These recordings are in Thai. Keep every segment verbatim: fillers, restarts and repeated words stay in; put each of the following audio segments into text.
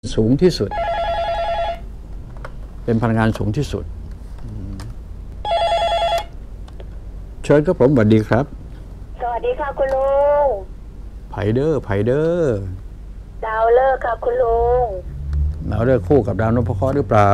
สูงที่สุดเป็นพลังงานสูงที่สุดเชิญครับผมสวัสดีครับสวัสดีค่ะคุณลุงไผเดอร์ไผเดอร์ดาวเลิกค่ะคุณลุงดาวเลิกคู่กับดาวนพเคราะห์หรือเปล่า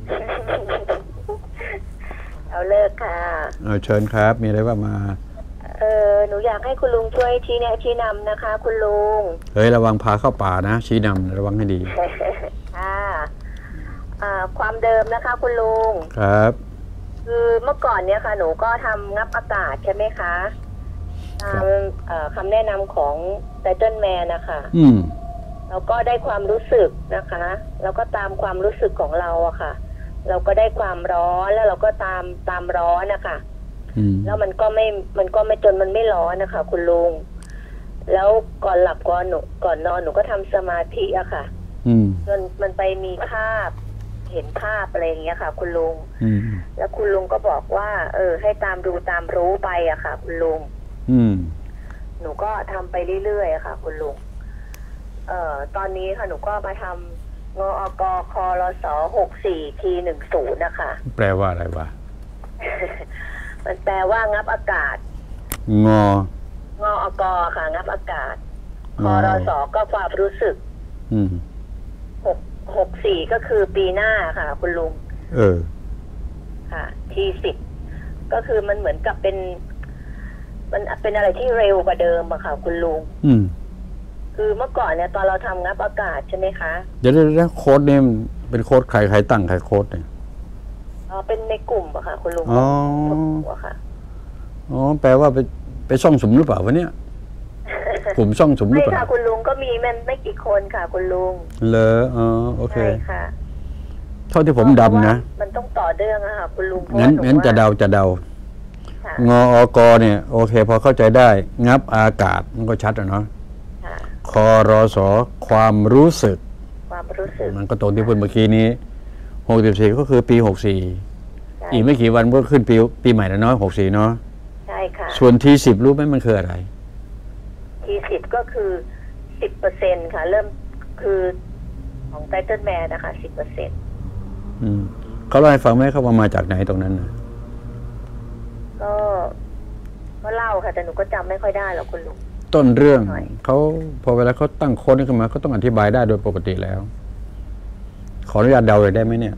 ดาวเลิกค่ะเออเชิญครับมีอะไรว่ามาเออหนูอยากให้คุณลุงช่วยชี้แนะชี้นำนะคะคุณลุงเฮ้ยระวังพาเข้าป่านะชี้นำระวังให้ดีค่ะความเดิมนะคะคุณลุงครับคือเมื่อก่อนเนี่ยค่ะหนูก็ทำงับอากาศใช่ไหมคะตามคำแนะนำของไตเติ้ลแมนนะคะอืมเราก็ได้ความรู้สึกนะคะแล้วก็ตามความรู้สึกของเราอะค่ะเราก็ได้ความร้อนแล้วเราก็ตามตามร้อนนะคะแล้วมันก็ไม่มันก็ไม่จนมันไม่ร้อนนะคะคุณลุงแล้วก่อนหลับก่อนหนูก่อนนอนหนูก็ทำสมาธิอะค่ะจนมันไปมีภาพเห็นภาพอะไรอย่างเงี้ยค่ะคุณลุงแล้วคุณลุงก็บอกว่าเออให้ตามดูตามรู้ไปอะค่ะคุณลุงหนูก็ทำไปเรื่อยๆอะค่ะคุณลุงเอ่อตอนนี้ค่ะหนูก็มาทำงอกคอรสหกสี่ทีหนึ่งศูนย์นะคะแปลว่าอะไรวะมันแปลว่างับอากาศงองอกค่ะงับอากาศคอรสก็ความรู้สึกหกหกสี่ก็คือปีหน้าค่ะคุณลุงเออค่ะทีสิบก็คือมันเหมือนกับเป็นมันเป็นอะไรที่เร็วกว่าเดิมอะค่ะคุณลุงอืมคือเมื่อก่อนเนี่ยตอนเราทำงับอากาศใช่ไหมคะเดี๋ยวเดี๋ยวโค้ดเนี่ยเป็นโค้ดใครใครตั้งใครโค้ดเนี่ยอ๋อเป็นในกลุ่มอะค่ะคุณลุงอ๋อค่ะอ๋อแปลว่าไปไปซ่องสมหรือเปล่าวะเนี่ยกลุ่มซ่องสมหรือเปล่าไม่ค่ะคุณลุงก็มีมันไม่กี่คนค่ะคุณลุงเลออ๋อโอเคใช่ค่ะเท่าที่ผมดำนะมันต้องต่อเนื่องอะค่ะคุณลุงงั้นงั้นจะเดาจะเดางออกเนี่ยโอเคพอเข้าใจได้งับอากาศมันก็ชัดอ่ะเนาะคอรสความรู้สึกความรู้สึกมันก็ตรงที่พูดเมื่อกี้นี้หกสิบสี่ก็คือปีหกสี่อีกไม่กี่วันก็ขึ้นปีปีใหม่แล้วเนาะหกสี่เนาะใช่ค่ะส่วนทีสิบรู้ไหมมันคืออะไรทีสิบก็คือสิบเปอร์เซ็นต์ค่ะเริ่มคือของไตเติ้ลแมนนะคะสิบเปอร์เซ็นต์อืมเขาเล่าให้ฟังไหมเขามาจากไหนตรงนั้นนะก็ก็เล่าค่ะแต่หนูก็จำไม่ค่อยได้หรอกคุณลุงต้นเรื่องเขาพอเวลาเขาตั้งโค้ดนี้ขึ้นมาเขาต้องอธิบายได้โดยปกติแล้วขออนุญาตเดาเลยได้ไหมเนี่ย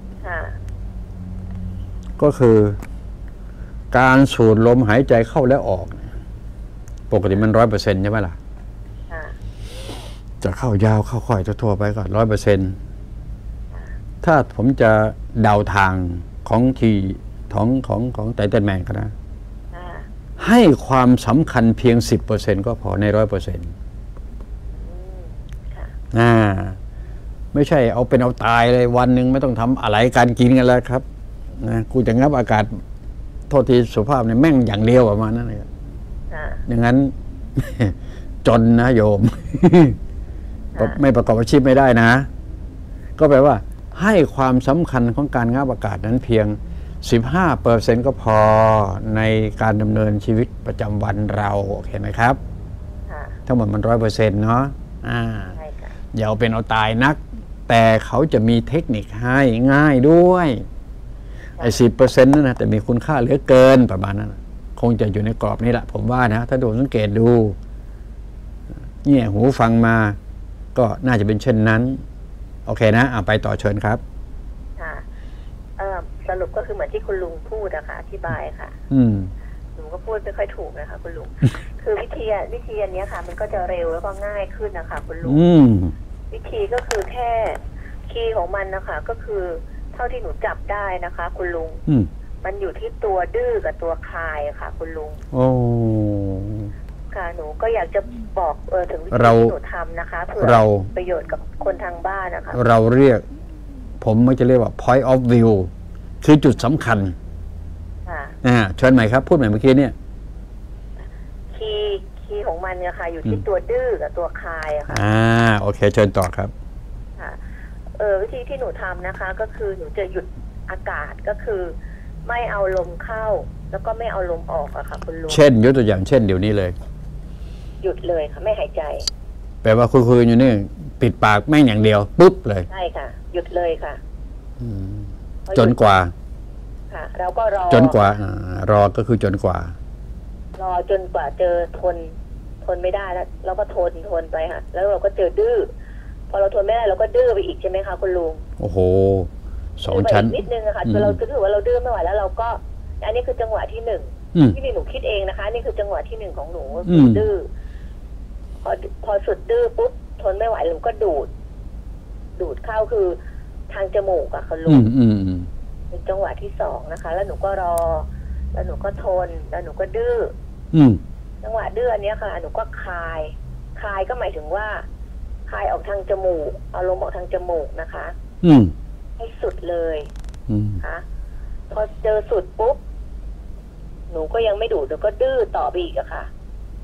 ก็คือการสูดลมหายใจเข้าและออกปกติมันร้อยเปอร์เซ็นต์ใช่ไหมล่ะจะเข้ายาวเข้าค่อยทั่วไปก็ร้อยเปอร์เซ็นต์ถ้าผมจะเดาทางของทีของของของไตเติ้ลแมนก็นะให้ความสำคัญเพียงสิบเปอร์เซ็นต์ก็พอในร้อยเปอร์เซ็นต์อ่าไม่ใช่เอาเป็นเอาตายเลยวันหนึ่งไม่ต้องทำอะไรการกินกันแล้วครับนะกูจะงับอากาศโทษทีสุภาพเนี่ยแม่งอย่างเดียวประมาณนั้นเลยอย่างนั้นจนนะโยม ไม่ประกอบอาชีพไม่ได้นะก็แปลว่าให้ความสำคัญของการงับอากาศนั้นเพียงสิบห้าเปอร์เซ็นต์ก็พอในการดำเนินชีวิตประจำวันเราโอเคไหมครับทั้งหมดมันร้อยเปอร์เซ็นต์เนาะอ่าอย่าเอาเป็นเอาตายนักแต่เขาจะมีเทคนิคให้ง่ายด้วยไอ้สิบเปอร์เซ็นต์นั่นนะแต่มีคุณค่าเหลือเกินประมาณนั้นคงจะอยู่ในกรอบนี้แหละผมว่านะถ้าดูสังเกตดูเงี่ยหูฟังมาก็น่าจะเป็นเช่นนั้นโอเคนะอ่ะไปต่อเชิญครับค่ะเอ่อสรุปก็คือเหมือนที่คุณลุงพูดนะคะอธิบายค่ะอืมหนูก็พูดไม่ค่อยถูกนะคะคุณลุง คือวิธีวิธีอันนี้ค่ะมันก็จะเร็วแล้วก็ง่ายขึ้นนะคะคุณลุงวิธีก็คือแค่คีย์ของมันนะคะก็คือเท่าที่หนูจับได้นะคะคุณลุงมันอยู่ที่ตัวดื้อกับตัวคายค่ะคุณลุงโอ้ค่ะหนูก็อยากจะบอกเออถึงวิธีที่หนูทำนะคะเพื่อประโยชน์กับคนทางบ้านนะคะเราเรียกผมไม่จะเรียกว่า point of view คือจุดสำคัญอ่าเชิญใหม่ครับพูดใหม่เมื่อกี้เนี่ยคีย์คีย์ของมันเนี่ยค่ะอยู่ที่ตัวดื้อกับตัวคายอะค่ะอ่าโอเคเชิญต่อครับค่ะเออวิธีที่หนูทำนะคะก็คือหนูจะหยุดอากาศก็คือไม่เอาลมเข้าแล้วก็ไม่เอาลมออกอะค่ะคุณลุงเช่นยกตัวอย่างเช่นเดี๋ยวนี้เลยหยุดเลยค่ะไม่หายใจแปลว่าคุยๆอยู่นี่ปิดปากแม่งอย่างเดียวปุ๊บเลยใช่ค่ะหยุดเลยค่ะจนกว่าค่ะเราก็รอจนกว่ารอก็คือจนกว่ารอจนกว่าเจอทนทนไม่ได้แล้วเราก็ทนทนไปค่ะแล้วเราก็เจอดื้อพอเราทนไม่ได้เราก็ดื้อไปอีกใช่ไหมคะคุณลุงโอ้โหสองชั้นนิดนึงอะค่ะคือเราถือว่าเราดื้อไม่ไหวแล้วเราก็อันนี้คือจังหวะที่หนึ่งที่หนูคิดเองนะคะนี่คือจังหวะที่หนึ่งของหนูดื้อพอพอสุดดื้อปุ๊บทนไม่ไหวหนูก็ดูดดูดเข้าคือทางจมูกอะค่ะลุงเป็นจังหวะที่สองนะคะแล้วหนูก็รอแล้วหนูก็ทนแล้วหนูก็ดื้อจังหวะดื้ออันนี้ค่ะหนูก็คลายคลายก็หมายถึงว่าคลายออกทางจมูกเอาลมออกทางจมูกนะคะให้สุดเลยค่ะพอเจอสุดปุ๊บหนูก็ยังไม่ดูดหนูก็ดื้อต่อไปอีกอะค่ะ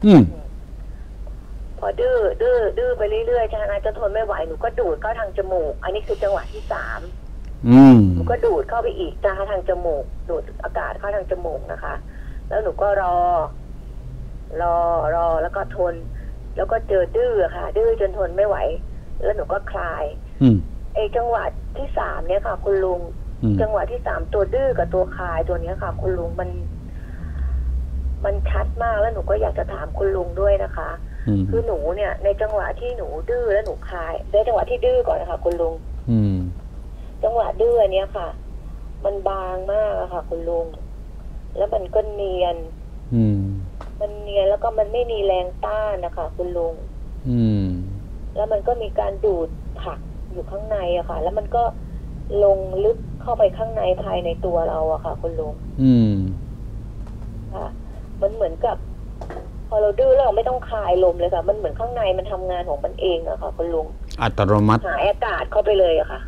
พอดื้อดื้อดื้อไปเรื่อยๆชานาจะทนไม่ไหวหนูก็ดูดเข้าทางจมูกอันนี้คือจังหวะที่สามหนูก็ดูดเข้าไปอีกจ้าทางจมูกดูดอากาศเข้าทางจมูกนะคะแล้วหนูก็รอรอรอแล้วก็ทนแล้วก็เจอดื้อค่ะดื้อจนทนไม่ไหวแล้วหนูก็คลายไอ้จังหวะที่สามเนี่ยค่ะคุณลุงจังหวะที่สามตัวดื้อกับตัวคลายตัวนี้ค่ะคุณลุงมันมันชัดมากแล้วหนูก็อยากจะถามคุณลุงด้วยนะคะคือหนูเนี่ยในจังหวะที่หนูดื้อแล้วหนูคลายในจังหวะที่ดื้อก่อนนะคะคุณลุงจังหวะดื้อเนี้ยค่ะมันบางมากอะค่ะคุณลุงแล้วมันก็เนียนมันเนียนแล้วก็มันไม่มีแรงต้านนะคะคุณลุงแล้วมันก็มีการดูดผักอยู่ข้างในอะค่ะแล้วมันก็ลงลึกเข้าไปข้างในภายในตัวเราอะค่ะคุณลุงค่ะมันเหมือนกับพอเราดื้อแล้วเราไม่ต้องคายลมเลยค่ะมันเหมือนข้างในมันทำงานของมันเองอะค่ะคุณลุงอัตโนมัติหายอากาศเข้าไปเลยอะค่ะ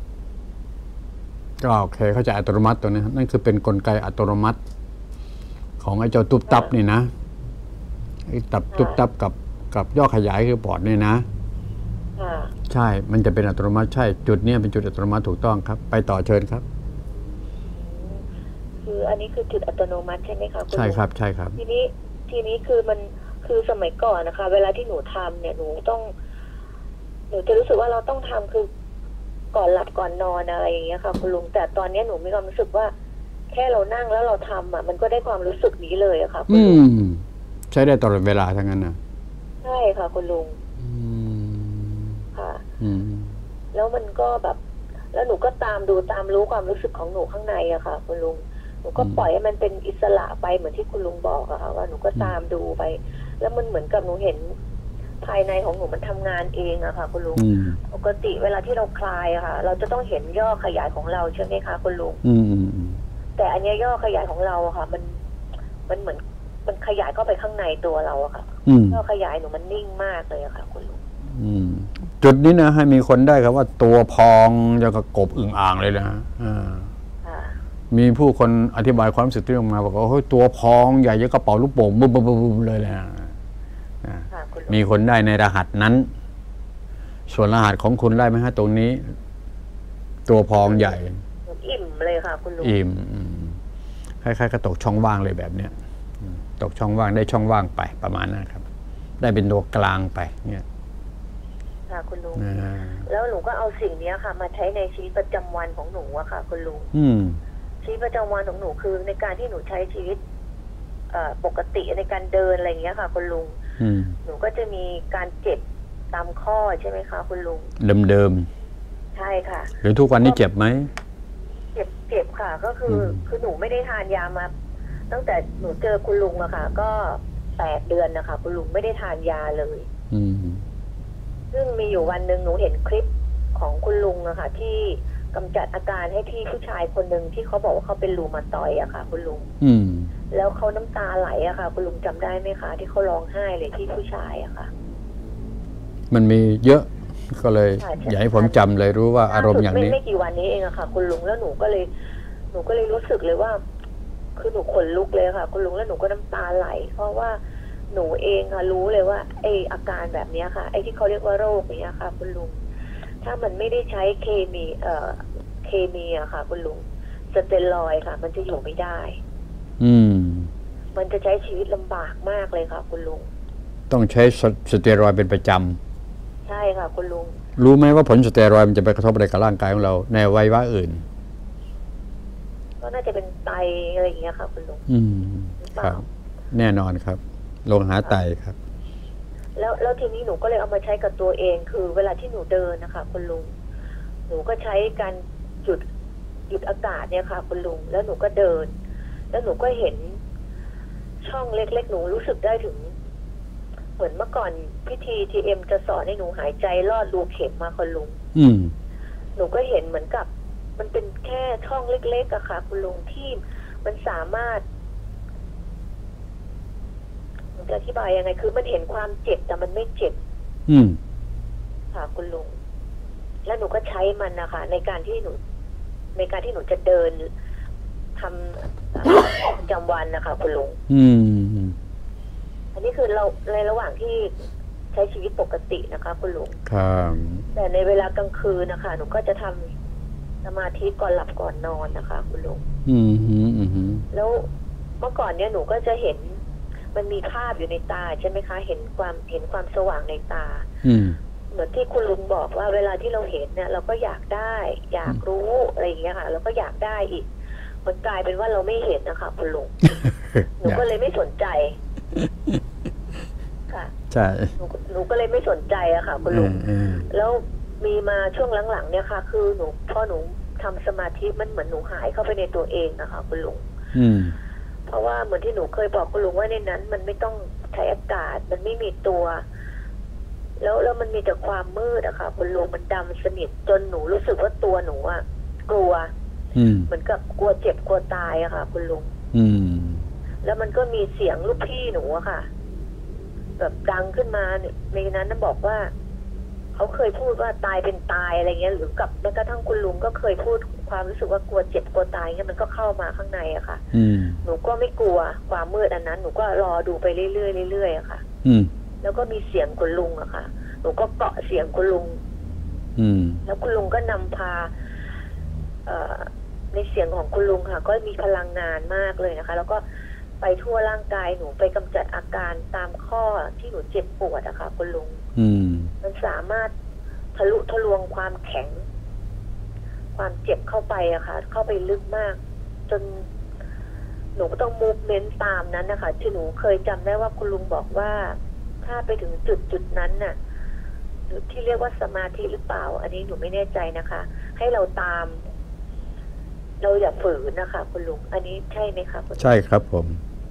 ก็โอเคเข้าใจอัตโนมัติตัวนี้นั่นคือเป็นกลไกอัตโนมัติของไอ้เจ้าตุบตับนี่นะไอ้ตับตุบตับกับกับย่อขยายคือปอดนี่นะใช่มันจะเป็นอัตโนมัติใช่จุดนี้เป็นจุดอัตโนมัติถูกต้องครับไปต่อเชิญครับคืออันนี้คือจุดอัตโนมัติใช่ไหมคะใช่ครับใช่ครับทีนี้ทีนี้คือมันคือสมัยก่อนนะคะ เวลาที่หนูทำเนี่ยหนูต้องหนูจะรู้สึกว่าเราต้องทำคือก่อนหลับก่อนนอนอะไรอย่างเงี้ยค่ะคุณลุงแต่ตอนนี้หนูมีความรู้สึกว่าแค่เรานั่งแล้วเราทำอ่ะมันก็ได้ความรู้สึกนี้เลยอะค่ะคุณลุงใช้ได้ตลอดเวลาทั้งนั้นนะใช่ค่ะคุณลุงค่ะแล้วมันก็แบบแล้วหนูก็ตามดูตามรู้ความรู้สึกของหนูข้างในอะค่ะคุณลุงหนูก็ปล่อยให้มันเป็นอิสระไปเหมือนที่คุณลุงบอกอะค่ะว่าหนูก็ตามดูไปแล้วมันเหมือนกับหนูเห็นภายในของหนูมันทำงานเองอะค่ะคุณลุงปกติเวลาที่เราคลายอะค่ะเราจะต้องเห็นย่อขยายของเราใช่ไหมคะคุณลุงแต่อันนี้ย่อขยายของเราอะค่ะมันมันเหมือนมันขยายเข้าไปข้างในตัวเราอะค่ะย่อขยายหนูมันนิ่งมากเลยอะค่ะคุณลุงจุดนี้นะให้มีคนได้ครับว่าตัวพองจะกระกบอึ่งอ่างเลยนะมีผู้คนอธิบายความรู้สึกที่ออกมาบอกว่าเฮ้ยตัวพองใหญ่ยังกระเป๋าลูกโป่งบึ้มบึ้มบึ้มเลยนะมีคนได้ในรหัสนั้นส่วนรหัสของคุณได้ไหมฮะตรงนี้ตัวพองใหญ่อิ่มเลยค่ะคุณลุงอิ่มคล้ายๆกระตกช่องว่างเลยแบบเนี้ยตกช่องว่างได้ช่องว่างไปประมาณนั้นครับได้เป็นตัวกลางไปเนี่ยค่ะคุณลุงแล้วหนูก็เอาสิ่งนี้ค่ะมาใช้ในชีวิตประจำวันของหนูอะค่ะคุณลุงชีวิตประจำวันของหนูคือในการที่หนูใช้ชีวิตปกติในการเดินอะไรอย่างเงี้ยค่ะคุณลุงหนูก็จะมีการเจ็บตามข้อใช่ไหมคะคุณลุงเดิมๆใช่ค่ะหรือทุกวันนี้เจ็บไหมเจ็บเจ็บค่ะก็คือคือหนูไม่ได้ทานยามาตั้งแต่หนูเจอคุณลุงอะค่ะก็แปดเดือนนะคะคุณลุงไม่ได้ทานยาเลยซึ่งมีอยู่วันหนึ่งหนูเห็นคลิปของคุณลุงอะค่ะที่กำจัดอาการให้ที่ผู้ชายคนหนึ่งที่เขาบอกว่าเขาเป็นรูมาตอยด์อะค่ะคุณลุงแล้วเขาน้ำตาไหลอะค่ะคุณลุงจำได้ไหมคะที่เขาร้องไห้เลยที่ผู้ชายอะค่ะมันมีเยอะก็เลยอยากให้ผมจำเลยรู้ว่าอารมณ์อย่างนี้ไม่กี่วันนี้เองอะค่ะคุณลุงแล้วหนูก็เลยหนูก็เลยรู้สึกเลยว่าคือหนูขนลุกเลยค่ะคุณลุงแล้วหนูก็น้ำตาไหลเพราะว่าหนูเองค่ะรู้เลยว่าไออาการแบบนี้ค่ะไอที่เขาเรียกว่าโรคนี้ค่ะคุณลุงถ้ามันไม่ได้ใช้เคมีเอ่อเคมีอะค่ะคุณลุงสเตียรอยด์ค่ะมันจะอยู่ไม่ได้อืมมันจะใช้ชีวิตลำบากมากเลยค่ะคุณลุงต้องใช้สเตียรอยด์เป็นประจใช่ค่ะคุณลุงรู้ไหมว่าผลสเตียรอยด์มันจะไปกระทบอะไรกับร่างกายของเราในอวัยวะอื่นก็น่าจะเป็นไตอะไรอย่างเงี้ยค่ะคุณลุงอืมครับแน่นอนครับโรคหาไตครับแล้วแล้วทีนี้หนูก็เลยเอามาใช้กับตัวเองคือเวลาที่หนูเดินนะคะคุณลุงหนูก็ใช้การหยุดหยุดอากาศเนี่ยค่ะคุณลุงแล้วหนูก็เดินแล้วหนูก็เห็นช่องเล็กๆหนูรู้สึกได้ถึงเหมือนเมื่อก่อนพิธีทีเอ็มจะสอนให้หนูหายใจลอดรูเข็มมาคุณลุงอืมหนูก็เห็นเหมือนกับมันเป็นแค่ช่องเล็กๆอะค่ะคุณลุงที่มันสามารถจะอธิบายยังไงคือมันเห็นความเจ็บแต่มันไม่เจ็บอืมค่ะคุณลุงแล้วหนูก็ใช้มันนะคะในการที่หนูในการที่หนูจะเดินทำประจำวันนะคะคุณลุงอืมอันนี้คือเราในระหว่างที่ใช้ชีวิตปกตินะคะคุณลุงครับแต่ในเวลากลางคืนนะคะหนูก็จะทำสมาธิก่อนหลับก่อนนอนนะคะคุณลุงอืมอืมอืมแล้วเมื่อก่อนเนี้ยหนูก็จะเห็นมันมีภาพอยู่ในตาใช่ไหมคะเห็นความเห็นความสว่างในตาเหมือนที่คุณลุงบอกว่าเวลาที่เราเห็นเนี่ยเราก็อยากได้อยากรู้อะไรอย่างเงี้ยค่ะเราก็อยากได้อีกมันกลายเป็นว่าเราไม่เห็นนะคะคุณลุงหนูก็เลยไม่สนใจค่ะใช่หนูหนูก็เลยไม่สนใจอะค่ะคุณลุงแล้วมีมาช่วงหลังๆเนี่ยค่ะคือหนูพอหนูทำสมาธิมันเหมือนหนูหายเข้าไปในตัวเองนะคะคุณลุงเพราะว่าเหมือนที่หนูเคยบอกคุณลุงว่าในนั้นมันไม่ต้องใช้อากาศมันไม่มีตัวแล้วแล้วมันมีแต่ความมืดอะค่ะคุณลุงมันดำสนิทจนหนูรู้สึกว่าตัวหนูอะกลัวเหมือนกับกลัวเจ็บกลัวตายอะค่ะคุณลุงแล้วมันก็มีเสียงลูกพี่หนูอะค่ะแบบดังขึ้นมาในนั้นนั่นบอกว่าเขาเคยพูดว่าตายเป็นตายอะไรเงี้ยหรือกับแม้กระทั่งคุณลุงก็เคยพูดความรู้สึกว่ากลัวเจ็บกลัวตายเงี้ยมันก็เข้ามาข้างในอะค่ะหนูก็ไม่กลัวความมืดอันนั้นหนูก็รอดูไปเรื่อยๆเรื่อยๆอะค่ะแล้วก็มีเสียงคุณลุงอะค่ะหนูก็เกาะเสียงคุณลุงแล้วคุณลุงก็นำพาเอ่อในเสียงของคุณลุงค่ะก็มีพลังงานมากเลยนะคะแล้วก็ไปทั่วร่างกายหนูไปกำจัดอาการตามข้อที่หนูเจ็บปวดอะค่ะคุณลุงมันสามารถทะลุทะลวงความแข็งความเจ็บเข้าไปอะค่ะเข้าไปลึกมากจนหนูก็ต้องมูฟเมนต์ตามนั้นนะคะที่หนูเคยจำได้ว่าคุณลุงบอกว่าถ้าไปถึงจุดจุดนั้นน่ะที่เรียกว่าสมาธิหรือเปล่าอันนี้หนูไม่แน่ใจนะคะให้เราตามเราอย่าฝืนนะคะคุณลุงอันนี้ใช่ไหมคะคุณใช่ครับผม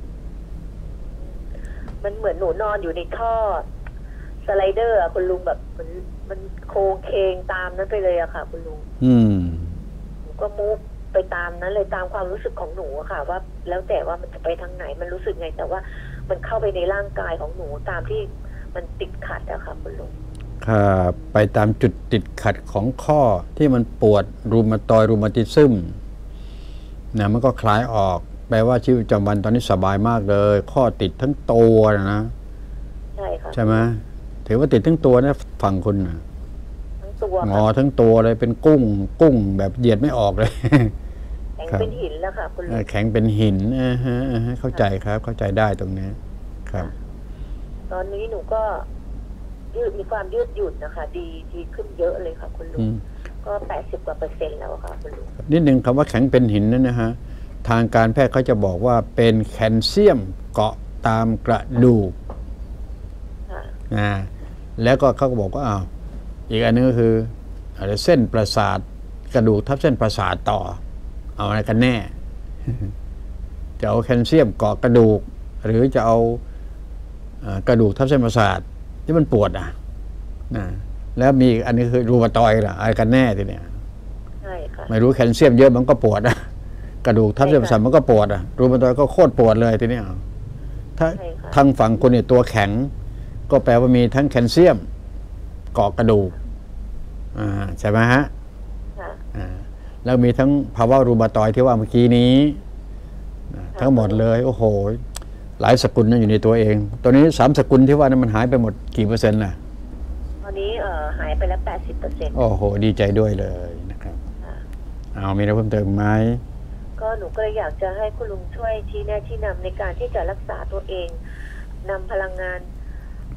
มันเหมือนหนูนอนอยู่ในท่อสไลเดอร์อะคุณลุงแบบมันมันโค้งเคงตามนั้นไปเลยอะค่ะคุณลุงอืมหนูก็มูฟไปตามนั้นเลยตามความรู้สึกของหนูอะค่ะว่าแล้วแต่ว่ามันจะไปทางไหนมันรู้สึกไงแต่ว่ามันเข้าไปในร่างกายของหนูตามที่มันติดขัดอะค่ะคุณลุงครับไปตามจุดติดขัดของข้อที่มันปวดรูมาตอยรูมาติซึมนะมันก็คลายออกแปลว่าชีวิตประจำวันตอนนี้สบายมากเลยข้อติดทั้งตัวนะใช่ค่ะใช่ไหมถือว่าติดทั้งตัวนะฝั่งคุณนะทั้งตัวงอทั้งตัวเลยเป็นกุ้งกุ้งแบบเหยียดไม่ออกเลยแข็งเป็นหินแล้วค่ะคุณลุงแข็งเป็นหินอ่าฮะเข้าใจครับเข้าใจได้ตรงนี้ครับตอนนี้หนูก็ยืดมีความยืดหยุ่นนะคะดีดีขึ้นเยอะเลยค่ะคุณลุงก็แปดสิบกว่าเปอร์เซ็นต์แล้วค่ะคุณลุงนิดนึงคำว่าแข็งเป็นหินนั่นนะฮะทางการแพทย์เขาจะบอกว่าเป็นแคลเซียมเกาะตามกระดูกนะแล้วก็เขาก็บอกว่าอ้าวอีกอันนึงก็คืออะไรเส้นประสาทกระดูกทับเส้นประสาทต่อเอาอะไรกันแน่จะเอาแคลเซียมเกาะกระดูกหรือจะเอากระดูกทับเส้นประสาทที่มันปวดอ่ะนะแล้วมีอันนี้คือรูมาตอยล่ะอะไรกันแน่ทีเนี้ยใช่ค่ะไม่รู้แคลเซียมเยอะมันก็ปวดอ่ะกระดูกทับเส้นประสาทมันก็ปวดอ่ะรูมาตอยก็โคตรปวดเลยทีเนี้ยถ้าทางฝั่งคนเนี่ยตัวแข็งก็แปลว่ามีทั้งแคลเซียมเกาะกระดูกอ่าใช่ไหมฮะอ่าแล้วมีทั้งภาวะรูมาตอยที่ว่าเมื่อกี้นี้ทั้งหมดเลยโอ้โหหลายสกุลนั่นอยู่ในตัวเองตอนนี้สามสกุลที่ว่านั้นมันหายไปหมดกี่เปอร์เซ็นต์ล่ะตอนนี้เอ่อหายไปแล้วแปดสิบเปอร์เซ็นต์โอ้โหดีใจด้วยเลยนะครับเอามีอะไรเพิ่มเติมไหมก็หนูก็เลยอยากจะให้คุณลุงช่วยชี้แนะชี้นำในการที่จะรักษาตัวเองนำพลังงาน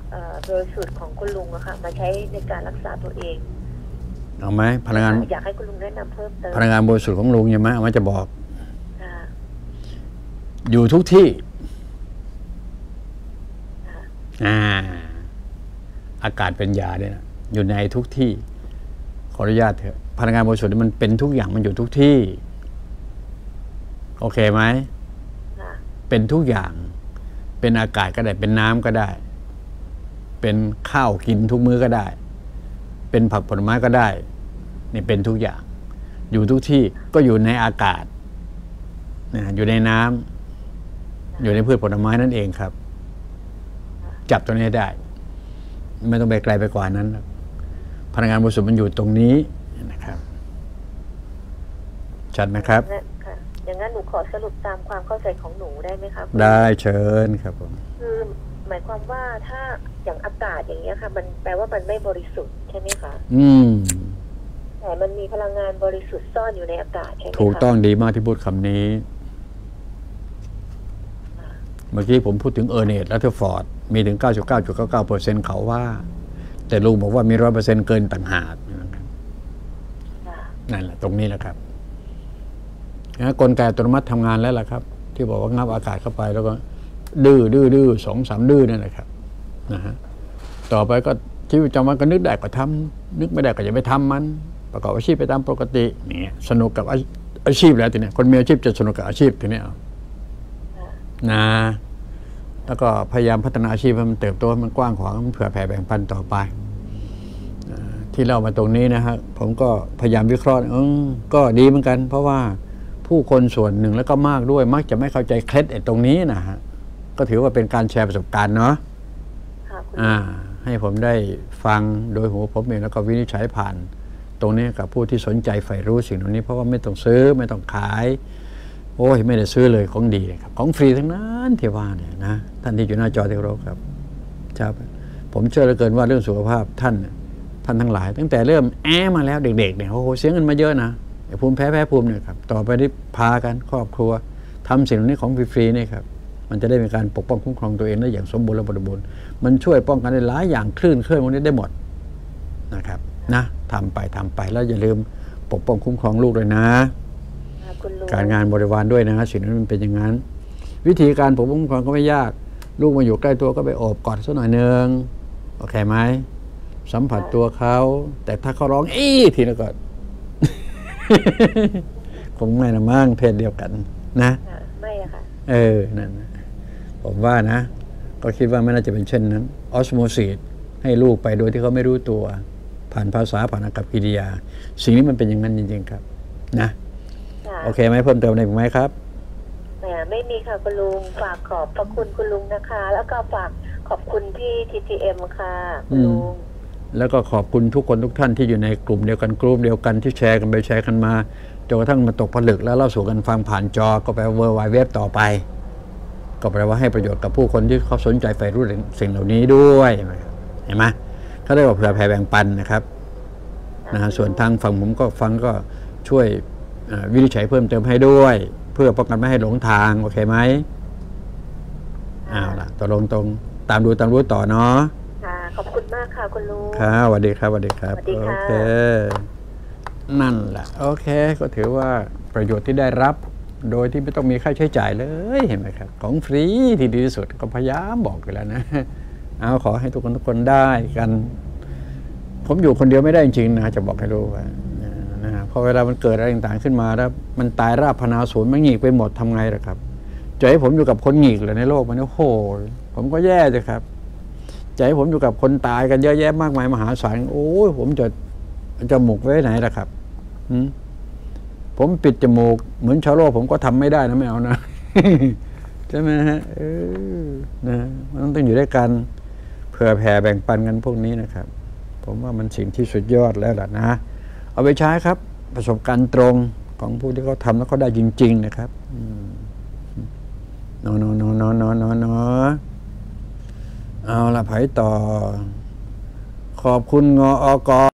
บริสุทธิ์ของคุณลุงอะค่ะมาใช้ในการรักษาตัวเองเอาไหมพลังงานอยากให้คุณลุงแนะนำเพิ่มเติมพลังงานบริสุทธิ์ของลุงใช่ไหมเอามาจะบอกอยู่ทุกที่อ่าอากาศเป็นยาเนี่ยนะอยู่ในทุกที่ขออนุญาตเถอะพลังงานบริสุทธิ์มันเป็นทุกอย่างมันอยู่ทุกที่โอเคไหมเป็นทุกอย่างเป็นอากาศก็ได้เป็นน้ำก็ได้เป็นข้าวกินทุกมื้อก็ได้เป็นผักผลไม้ก็ได้นี่เป็นทุกอย่างอยู่ทุกที่ก็อยู่ในอากาศนะอยู่ในน้ำอยู่ในพืชผลไม้นั่นเองครับจับตัวนี้ได้ไม่ต้องไปไกลไปกว่านั้นพลังงานบริสุทธิ์มันอยู่ตรงนี้นะครับชัดไหมครับอย่างนั้นหนูขอสรุปตามความเข้าใจของหนูได้ไหมครับได้เชิญครับผมคือหมายความว่าถ้าอย่างอากาศอย่างเงี้ยค่ะมันแปลว่ามันไม่บริสุทธิ์ใช่ไหมคะอืมแต่มันมีพลังงานบริสุทธิ์ซ่อนอยู่ในอากาศใช่ไหมคะถูกต้องดีมากที่พูดคำนี้เมื่อกี้ผมพูดถึงเออร์เนตและเทอร์ฟอร์ดมีถึง เก้าสิบเก้าจุดเก้าเก้าเปอร์เซ็นต์ เขาว่าแต่ลุงบอกว่ามี ร้อยเปอร์เซ็นต์ เกินต่างหากนั่นแหละตรงนี้แหละครับนะกลไกอัตโนมัติทำงานแล้วล่ะครับที่บอกว่างับอากาศเข้าไปแล้วก็ดื้อดื้อดื้อสองสามดื้อนั่นแหละครับนะฮะต่อไปก็ชีวิตประจำวันก็นึกได้ก็ทำนึกไม่ได้ก็อย่าไปทำมันประกอบอาชีพไปตามปกตินี่สนุกกับอาชีพแล้วทีนี้คนมีอาชีพจะสนุกกับอาชีพทีนี้นะแล้วก็พยายามพัฒนาอาชีพให้มันเติบโตให้มันกว้างขวางมันเผื่อแผ่แบ่งปันต่อไปที่เล่ามาตรงนี้นะฮะผมก็พยายามวิเคราะห์เออก็ดีเหมือนกันเพราะว่าผู้คนส่วนหนึ่งแล้วก็มากด้วยมักจะไม่เข้าใจเคล็ดไอ้ตรงนี้นะฮะก็ถือว่าเป็นการแชร์ประสบการณ์เนาะอ่าให้ผมได้ฟังโดยหัวผมเองแล้วก็วินิจฉัยผ่านตรงนี้กับผู้ที่สนใจใฝ่รู้สิ่งเหล่านี้เพราะว่าไม่ต้องซื้อไม่ต้องขายโอ้ยไม่ได้ซื้อเลยของดีครับของฟรีทั้งนั้นที่ว่าเนี่ยนะท่านที่อยู่หน้าจอที่เราครับครับผมเชื่อเหลือเกินว่าเรื่องสุขภาพท่านท่านทั้งหลายตั้งแต่เริ่มแอมาแล้วเด็กๆเนี่ยโอ้โหเสียเงินมาเยอะนะภูมิแพ้แพ้ภูมิเนี่ยครับต่อไปได้พากันครอบครัวทำสิ่งเหล่านี้ของฟรีๆนี่ครับมันจะได้มีการปกป้องคุ้มครองตัวเองได้อย่างสมบูรณ์และบริบูรณ์มันช่วยป้องกันได้หลายอย่างคลื่นเคลื่อนพวกนี้ได้หมดนะครับนะทำไปทำไปแล้วอย่าลืมปกป้องคุ้มครองลูกด้วยนะการงานบริวารด้วยนะสิ่งนั้นมันเป็นอย่างนั้นวิธีการปกป้องคุ้มครองก็ไม่ยากลูกมาอยู่ใกล้ตัวก็ไปโอบกอดสักหน่อยนึงโอเคไหมสัมผัสตัวเขาแต่ถ้าเขาร้องอี้ทีละก่อนคงไม่นะมั่งเพศเดียวกันนะไม่อะค่ะเออนั่นผมว่านะก็คิดว่าไม่น่าจะเป็นเช่นนั้นออสโมซิสให้ลูกไปโดยที่เขาไม่รู้ตัวผ่านภาษาผ่านอากับกิริยาสิ่งนี้มันเป็นอย่างนั้นจริงๆครับนะโอเคไหมเพิ่มเติมอะไรไหมครับไม่มีค่ะคุณลุงฝากขอบพระคุณคุณลุงนะคะแล้วก็ฝากขอบคุณที่ ที ที เอ็ม ค่ะคุณลุงแล้วก็ขอบคุณทุกคนทุกท่านที่อยู่ในกลุ่มเดียวกันกลุ่มเดียวกันที่แชร์กันไปแชร์กันมาจนกระทั่งมาตกผลึกแล้วเล่าสู่กันฟังผ่านจอก็แปลว่าเวอร์ไวเว็บต่อไปก็แปลว่าให้ประโยชน์กับผู้คนที่เขาสนใจใฝ่รู้สิ่งเหล่านี้ด้วยเห็นไหมเขาเรียกว่าเผื่อแผ่แบ่งปันนะครับนะฮะส่วนทางฝั่งผมก็ฟังก็ช่วยวินิจฉัยเพิ่มเติมให้ด้วยเพื่อป้องกันไม่ให้หลงทางโอเคไหมอ้าวล่ะตกลงตรงตามดูตามรู้ต่อเนาะขอบคุณมากค่ะคุณลุงค่ะสวัสดีครับสวัสดีครับโอเคนั่นแหละโอเคก็ถือว่าประโยชน์ที่ได้รับโดยที่ไม่ต้องมีค่าใช้จ่ายเลยเห็นไหมครับของฟรีที่ดีที่สุดก็พยายามบอกกันแล้วนะเอาขอให้ทุกคนทุกคนได้กันผมอยู่คนเดียวไม่ได้จริงๆนะจะบอกให้รู้ว่านะพอเวลามันเกิดอะไรต่างๆขึ้นมาแล้วมันตายราบพนาศูนย์มันหงีกไปหมดทำไงล่ะครับจะให้ผมอยู่กับคนหงีกเลยในโลกมันโอ้โหผมก็แย่เลยครับจะให้ผมอยู่กับคนตายกันเยอะแยะมากมายมหาศาลโอ้ยผมจะจะหมกไว้ไหนล่ะครับผมปิดจมูกเหมือนชาวโลกผมก็ทำไม่ได้นะไม่เอานะใช่ไหมฮะเออนะมันต้องอยู่ด้วยกันเผื่อแผ่แบ่งปันกันพวกนี้นะครับผมว่ามันสิ่งที่สุดยอดแล้วล่ะนะเอาไปใช้ครับประสบการณ์ตรงของผู้ที่เขาทำแล้วเขาได้จริงๆนะครับนอนนอนนอนนอนนอนนอนเอาละไผต่อขอบคุณงออก